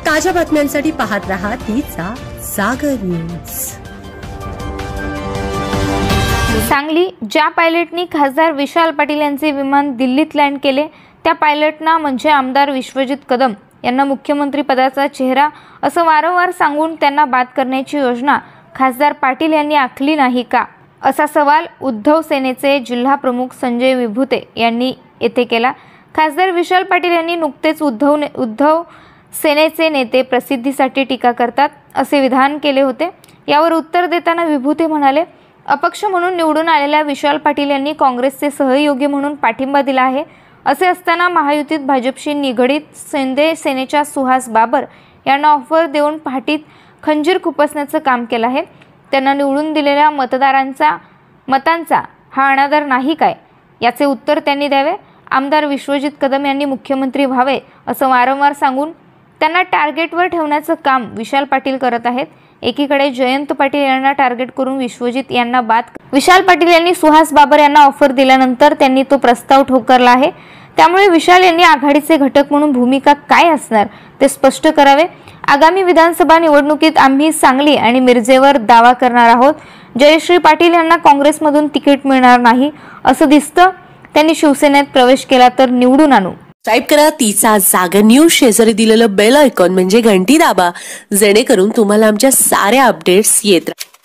ताज्या बातम्यांसाठी पाहत रहा तिचा सागर न्यूज। सांगली ज्या पायलटनी खासदार विशाल पाटील यांचे विमान दिल्लीत लँड केले त्या पायलटना म्हणजे आमदार विश्वजित कदम यांना मुख्यमंत्री पदाचा चेहरा असं वारंवार सांगून त्यांना बाद करण्याची योजना खासदार पाटील यांनी आखली नाही का, असा सवाल उद्धव सेनेचे जिल्हा प्रमुख संजय विभूते यांनी येथे केला। खासदार विशाल पाटील यांनी नुकतेच उद्धव सेनेचे नेते प्रसिद्धीसाठी टीका करतात असे विधान केले होते। यावर उत्तर देताना विभूते म्हणाले, अपक्ष म्हणून निवडून आलेल्या विशाल पाटील यांनी काँग्रेसचे सहयोगी म्हणून पाठिंबा दिला आहे। असे असताना महायुतीत भाजपशी निगडीत शिंदे सेनेच्या सुहास बाबर यांना ऑफर देऊन पाठीत खंजीर खुपसण्याचं काम केलं आहे। त्यांना निवडून दिलेल्या मतांचा हा अनादर नाही काय, याचे उत्तर त्यांनी द्यावे। आमदार विश्वजित कदम यांनी मुख्यमंत्री व्हावे असं वारंवार सांगून त्यांना टार्गेटवर ठेवण्याचं काम विशाल पाटील करत आहेत। एकीकडे जयंत पाटील यांना टार्गेट करून विश्वजित यांना विशाल पाटील यांनी सुहास बाबर यांना ऑफर दिल्यानंतर त्यांनी तो प्रस्ताव ठोकरला आहे। त्यामुळे विशाल यांनी आघाडीचे घटक म्हणून भूमिका काय असणार ते स्पष्ट करावे। आगामी विधानसभा निवडणुकीत आम्ही सांगली आणि मिरजेवर दावा करणार आहोत। जयश्री पाटील यांना काँग्रेसमधून तिकीट मिळणार नाही असं दिसतं। त्यांनी शिवसेनेत प्रवेश केला तर निवडून आणू। टाइप करा तिचा सागर न्यूज, शेजारी दिलेलं बेल आयकॉन म्हणजे घंटी दाबा, जेणेकरून तुम्हाला आमच्या साऱ्या अपडेट्स येत राहतील।